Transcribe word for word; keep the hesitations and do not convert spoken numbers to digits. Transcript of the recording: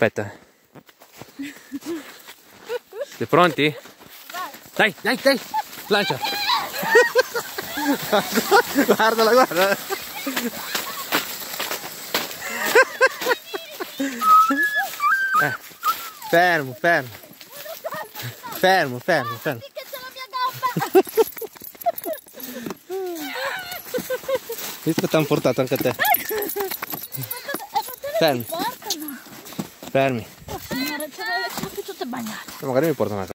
Aspetta. Siete pronti? Dai, dai, dai, lancia. Guardala, guarda. Eh, fermo, fermo. Fermo, fermo, fermo. Visto che ti hanno portato anche a te. Fermi. Fermi. Oh signore, ce le tutte bagnate. Magari mi portano a casa.